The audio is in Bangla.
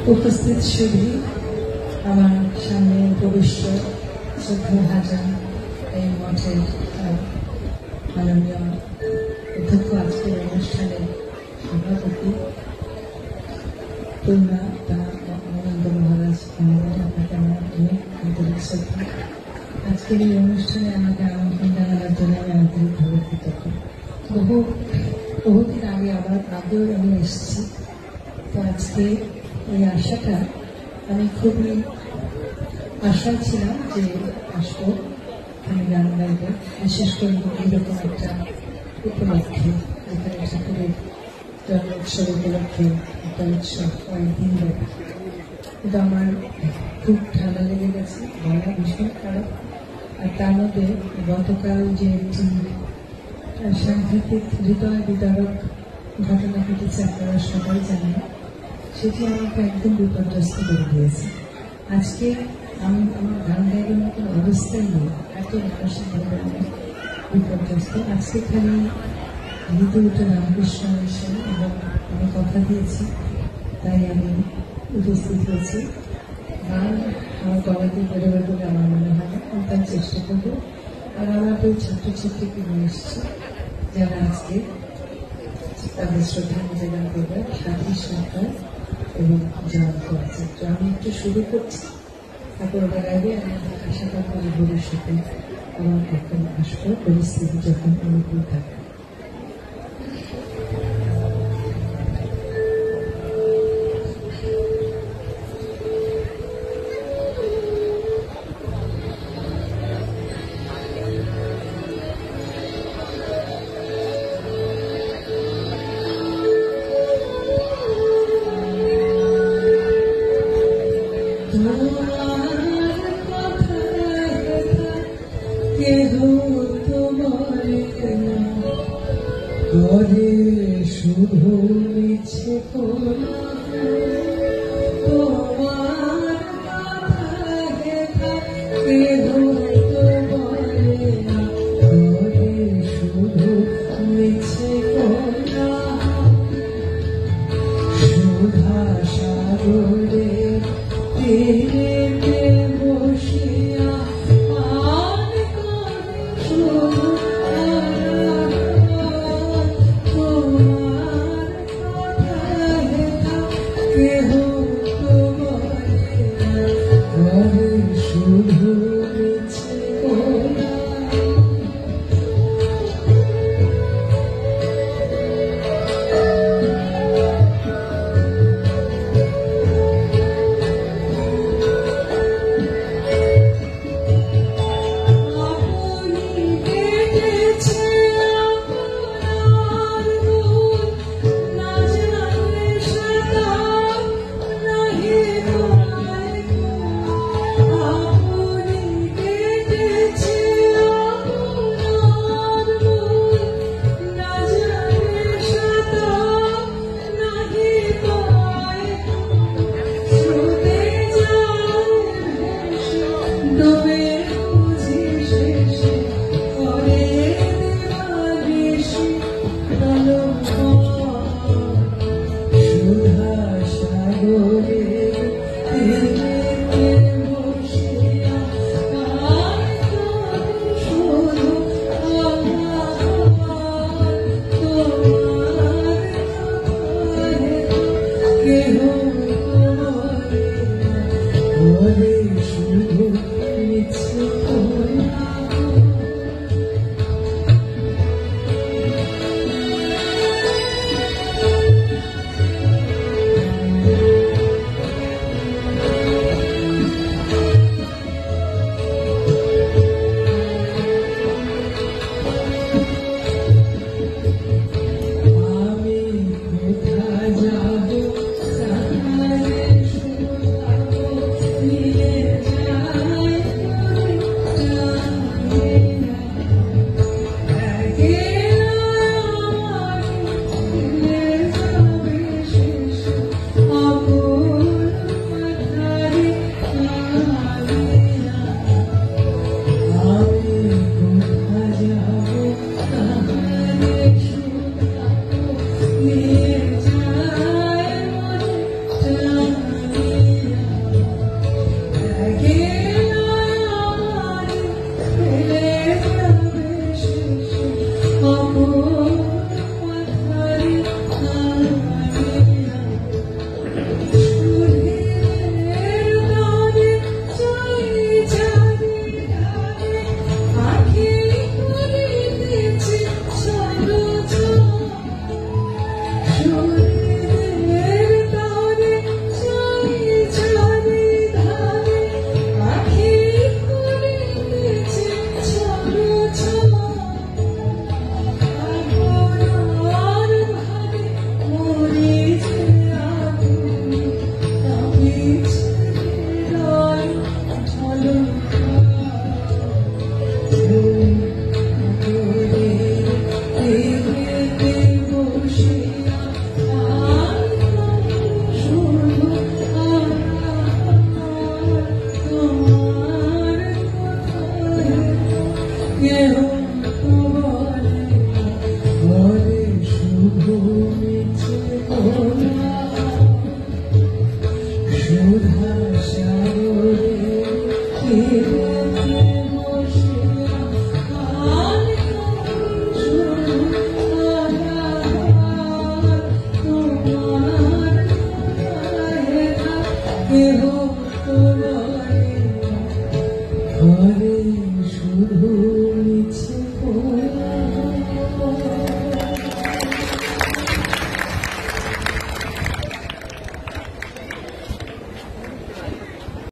উপস্থিত শুধু আমার সামনে উপবিষ্ট শ্রদ্ধাভাজন এই মঠের মাননীয় অধ্যক্ষ, আজকের অনুষ্ঠানের সভাপতি পূর্ণা আনন্দ মহারাজ, আপনাকে আমার অনেক আন্তরিক শ্রদ্ধা। আজকের এই অনুষ্ঠানে আমাকে আমন্ত্রণ জানানোর জন্য আমি আন্তরিকভাবে কৃতজ্ঞ। বহুদিন আগে আগেও আমি এসেছি, তো আজকে এই আশাটা আমি খুবই আশায় ছিলাম যে আসবো, আমি গান গাইবো, বিশেষ করে এইরকম একটা উপলক্ষে, যেখানে ঠাকুরের জন্ম উৎসব উপলক্ষে একটা উৎসব অনেকদিন ধরে। কিন্তু আমার খুব ঠান্ডা লেগে গেছে, গলা ভীষণ খারাপ। আর তার মধ্যে গতকাল যে একটি সাংঘাতিক হৃদয় বিদারক ঘটনা ঘটেছে, আপনারা সবাই জানেন, সেটি আমাকে একদম বিপর্যস্ত করে দিয়েছে। আজকে আমি আমার গান গাইবার মতন অবস্থায় নেই, এত মানসিকভাবে আমি বিপর্যস্ত। আজকে খালি গীতে উঠে রামকৃষ্ণ মিশন এবং আমি কথা দিয়েছি, তাই আমি উপস্থিত হয়েছি। গান আমার গলাতে বেরোবে বলে আমার মনে হয় না, আমি তার চেষ্টা করবো। আর আমার ওই ছাত্রছাত্রীকে নিয়ে এসেছি যারা আজকে তাদের শ্রদ্ধা নিবেদন করবে, সাথী সরকার এবং জয়ন্ত আচার্য। আমি একটু শুরু করছি, তারপর ওরা গাইবে। আমি আশা করবো যে ভবিষ্যতে আমার একদম আসবো, পরিস্থিতি যখন অনুকূল থাকে। করে শুধু ইচ্ছে তোমার কথা হেথা কেহ তো বলে না, করে শুধু ইচ্ছে সুধা সাগরে তীরে বসিয়া que